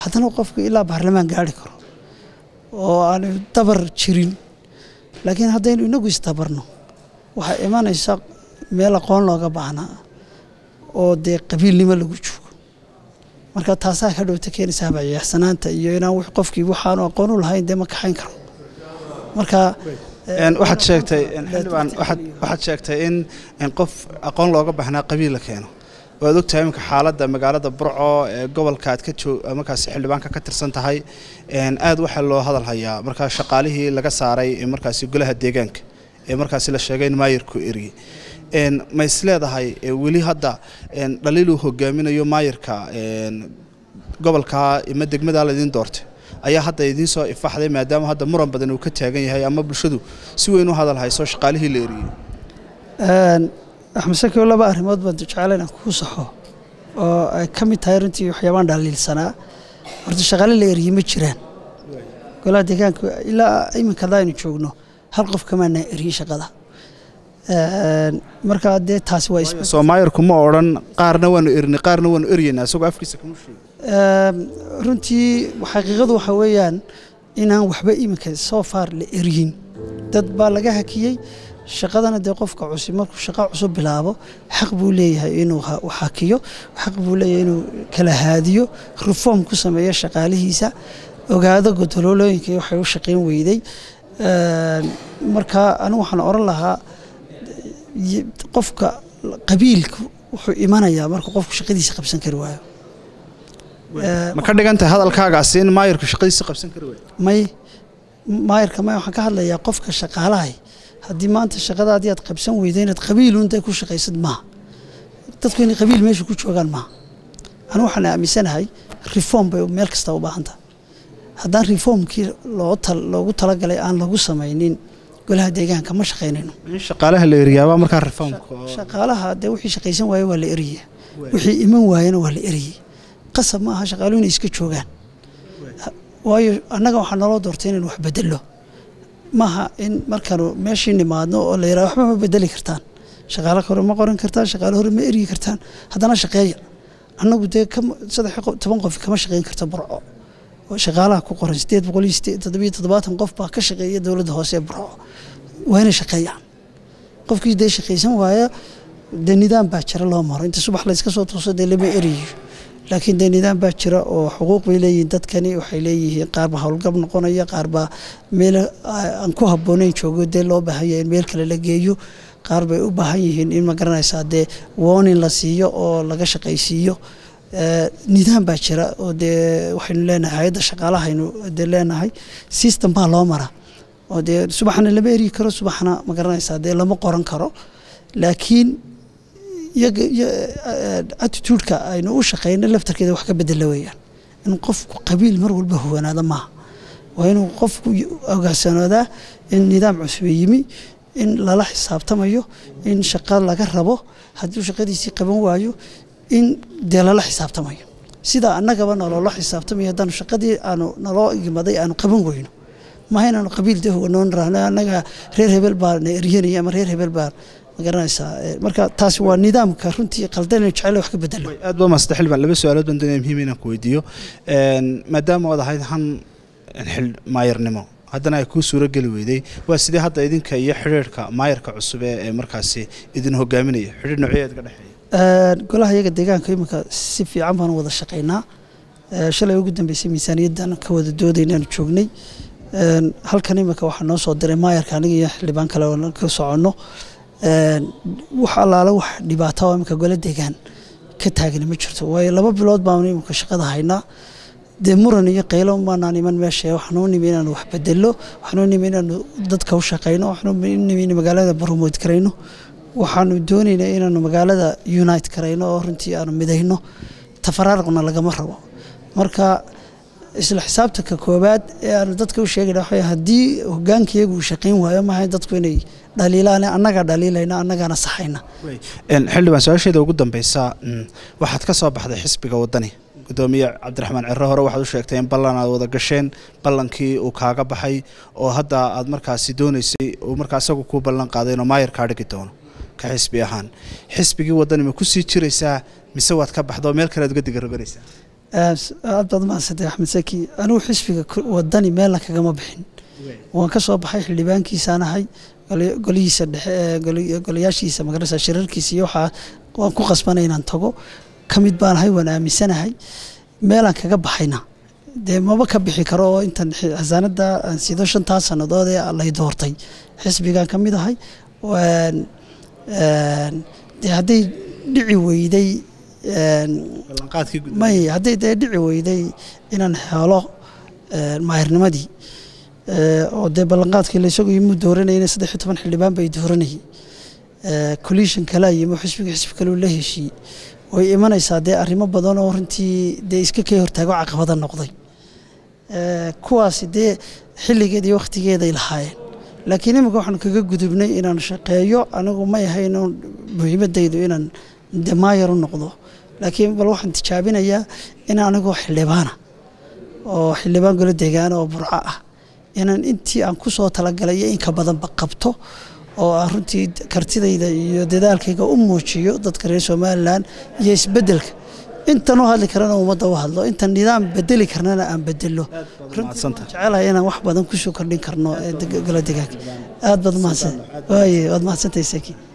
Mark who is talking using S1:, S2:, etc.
S1: haddana qofku ilaa baarlamaan gaari karo oo aan dabar jirin laakiin haddaynu inagu istabarno waxaa imanaysa meel aqoon looga baahnaa oo dee qabiilnimo lagu joogo marka taasaa ka dhowta keenaysaa bayaxsanaanta iyo inaan wax qofkii waxaanu aqoon u lahayn dee ma kaxayn karo marka
S2: waxaad sheegtay in qof aqoon looga baahnaa qabiil la keeno waad ogtahay iminka xaaladda magaalada Burco ee gobolka aad ka markaas xildhibaanka ka tirsan tahay aad waxa loo hadal hayaa markaas shaqaalihii laga saaray markaas golaha deegaanka ee markaas la sheegay in maayirku eriyay ma isleedahay weli hadda dhaliil uu hogaaminayo maayirka gobolka ima degmada la idin doortay ayaa hadda idin soo ifaxday maadaama hadda muran badan uu ka taagan yahay ama bulshadu si weyn u hadal hayso shaqaalihii la eriyay
S1: axmed saki laba arrimood baan jecelahay inaan ku saxo oo ay ka mid tahay runtii waxyaabaan dhaliilsanaa horta shaqaale la eriyay ma jiraan golaha deegaanka ilaa iminka aynu joogno hal qof kama na eriyay shaqada marka dee taasi waa isbedel
S2: Soomaaliyeedku ma oran qaarna waanu erinay qaarna waanu eriyeynaa isagoo afkiisa kama sheegay
S1: runtii xaqiiqadu waxa weeyaan inaan waxba iminka soo far la eriyin dad baa laga hakiyay shaqadana dee qofka cusub markuu shaqo cusub bilaabo xaq buu leeyahay inuu hakiyo xaq buu leeyahay inuu kala haadiyo reform ku sameeyo shaqaalihiisa ogaado godolooyinka waxay u shaqeyn weyday marka anigu waxaan oran lahaa qofka qabiilku wuxuu imanayaa marka qofku shaqadiisa qabsan kari waayo
S2: ma ka dhigantay hadalkaagaasi in maayirku shaqadiisa qabsan kari waayo
S1: maayirka waxaan ka hadlayaa qofka shaqaalaha haddii maanta shaqadaadii aad qabsan weyday inaad qabiil untay ku shaqaysad maaha dadku inay qabiil meesha ku joogaan maaha anigu waxaan aaminsanahay reform bay meel kasta u baahan tahay haddaan reformkii loogu talagalay aan lagu samaynin golaha deegaanka ma shaqaynayno
S2: shaqaalaha la eriyaaba markaa reformka
S1: shaqaalaha dee wixii shaqaysan waaye waa la eriyaa wixii iman waayena waa la eriyay qasab ma aha shaqaaluhu inay iska joogaan waayo annaga waxaa naloo doortay inaan wax bedelo maaha in markaanu meeshii nimaadno oo la yidhaha waxba ma bedeli kartaan shaqaale hore ma qoran kartaan shaqaale hore ma eryi kartaan haddana shaqeeya annagu dee 13 qof kama shaqayn karta Burco oo shaqaalaha ku qoran 877 qof baa ka shaqeeya dawladda hoose ee Burco waa inay shaqeeyaan qofkii dee shaqaysan waaya dee nidaam baa jira loo maro inta subax la iska soo tooso dee lama eriyo laakiin dee nidaam baa jira oo xuquuq bay leeyihiin dadkani waxay leeyihiin qaar baa howlgab noqonaya qaar baa meel aan ku habboonayn joogo dee loo baahan yahay in meel kale la geeyo qaar bay u baahan yihiin in ma garanaysaa dee warning la siiyo oo laga shaqaysiiyo nidaam baa jira oo dee waxaynu leenahay hay'adda shaqaalahaynu dee leenahay system baa loo maraa oo dee subaxna lama eri karo subaxna ma garanaysaa dee lama qoran karo laakiin attitude-ka aynu u shaqeyno laftarkeeda wax ka bedela weeyaan in qofku qabiil mar walba huwanaada maaha waa inuu qofku ogaansanaada in nidaam cusub yimi in lala xisaabtamayo in shaqo laga rabo haddii shaqadiisii qaban waayo in dee lala xisaabtamayo sida annagaba naloola xisaabtamayo haddaan shaqadii aanu naloo imaday aanu qaban weyno maaha inaanu qabiil dee huwanoon raahno annaga reer hebel baa na eryanaya ama reer hebel baa magaranaysaa marka taasi waa nidaamka runtii qaldan ee jecel wax ka bedelo
S2: aad baa mastaxil baan laba su'aalood baan doonaya muhiim inaan ku weydiiyo maadaama wada ahayd han xil maayirnimo haddana ay ku suura gali weyday waa sidee hadda idinka iyo xiriirka maayirka cusub ee markaasi idin hogaaminaya xiriir nooceed ka dhaxeeya
S1: golaha iyaga deegaanka iminka si fiican baan wada shaqeynaa shalay ugu dambeysay miisaaniyaddan ka wada doodaynaan joognay halkan iminka waxaa noo soo diray maayirka aniga iyo xildhibaan kale oo ka soconno wax allaala wax dhibaato oo iminka gole deegaan ka taagna ma jirto waayo 2 bilood baan iminka shaqada haynaa dee muran iyo qaylo maanaan iman meesha waxaan u nimi inaan wax bedelo waxaan u nimi inaan dadka u shaqeyno waxaan u nimi in magaalada promote kareyno waxaanu doonaynaa inaanu magaalada unite kareyno oo runtii aanu midayno tafaraaruqna lagama rabo marka isla xisaabtanka koobaad ee aanu dadka u sheegayna waxa haddii hoggaankiyagu uu shaqeyn waayo ma ahayn dadku inay dhaliilaan annaga dhaliilayna annagana saxayna
S2: xildhibaan su'aasheeda ugu dambaysa waxaad ka soo baxday xisbiga wadani gudoomiye Cabdiraxmaan Cirro hore waxaad u sheegtay in ballan aad wada gasheen ballankii uu kaaga baxay oo hadda aad markaasi doonaysay oo markaas asagu ku ballan qaaday inuu maayir ka dhigi doono ka xisbi ahaan xisbigii wadani ma ku sii jiraysaa mise waad ka baxdo meel kale aad uga digargaraysaa
S1: aad baad mahadsantahay axmed saki anigu xisbiga wadani meelna kagama bixin waan ka soo baxay xildhibaankiisaan ahay golihiisa dhexe golayaashiisa magarasa shirarkiisa iyo waxaa waan ku qasbanay inaan tago ka mid baan ahay waan aaminsanahay meelaan kaga baxayna dee maba ka bixi karo oo intan xasaanada aan sido 5 sannadood ee lay doortay xisbigaan ka mid ahay dee hadday dhici weyday may hadday dee dhici weyday inaan helo maayirnimadii oo dee ballanqaadkii la isagu imu dooranayna 13 xildhibaan bay dooranayay coalition kale iyo xisbiga xisbi kale la heshiiyey way imanaysaa dee arrimo badan oo runtii dee iska ka hortaago caqabada noqday kuwaas dee xilligeedii waqtigeeday lahaayeen laakiin imika waxaan kaga gudubnay inaan shaqeeyo anigu ma yahayn muhiimadaydu inaan damaayar u noqdo laakiin bal waxaan tijaabinayaa in anigoo xildhibaana oo xildhibaan golo deegaan oo Burco ah inaan intii aan ku soo talagalay in ka badan qabto oo runtii kartidayda iyo dadaalkayga u muujiyo dadka reer Soomaaliland iyo isbedelka intan oo hadli karana ummadda u hadlo intan nidaam bedeli karnana aan bedelo jecelahay inaan wax badan ku soo kordhin karno golo deegaanka aad baad mahadsan waaye waad mahadsantahay Saki